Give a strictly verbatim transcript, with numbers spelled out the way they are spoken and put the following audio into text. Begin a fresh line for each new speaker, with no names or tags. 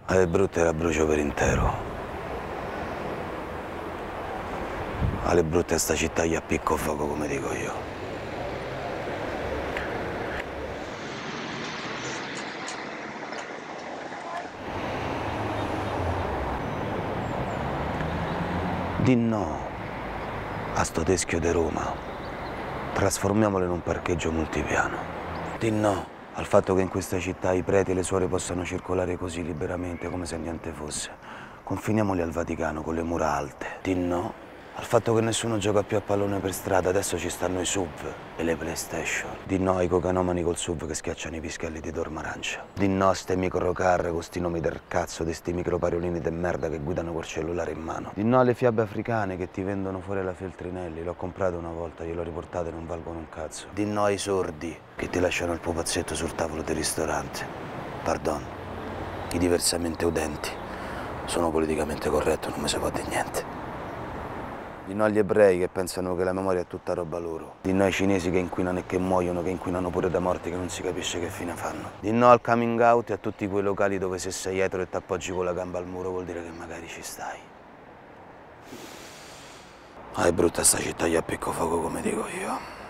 Ah, è brutta e la brucio per intero. Alle brutte sta città gli appicco fuoco, come dico io. Di no a sto teschio di Roma. Trasformiamolo in un parcheggio multipiano. Di no al fatto che in questa città i preti e le suore possano circolare così liberamente, come se niente fosse. Confiniamoli al Vaticano con le mura alte. Di no al fatto che nessuno gioca più a pallone per strada, adesso ci stanno i S U V e le PlayStation. Di no ai cocanomani col S U V che schiacciano i pischelli di Dormarancia. Di no a ste microcar con sti nomi del cazzo di sti micropariolini de merda che guidano col cellulare in mano. Di no alle fiabe africane che ti vendono fuori la Feltrinelli. L'ho comprato una volta, gliel'ho riportato e non valgono un cazzo. Di no ai sordi che ti lasciano il pupazzetto sul tavolo del ristorante. Pardon, i diversamente udenti. Sono politicamente corretto, non mi si può dire niente. Di no agli ebrei che pensano che la memoria è tutta roba loro. Di no ai cinesi che inquinano e che muoiono, che inquinano pure da morti che non si capisce che fine fanno. Di no al coming out e a tutti quei locali dove se sei etero e t'appoggi con la gamba al muro vuol dire che magari ci stai. Ah, è brutta sta città, gli appicco fuoco come dico io.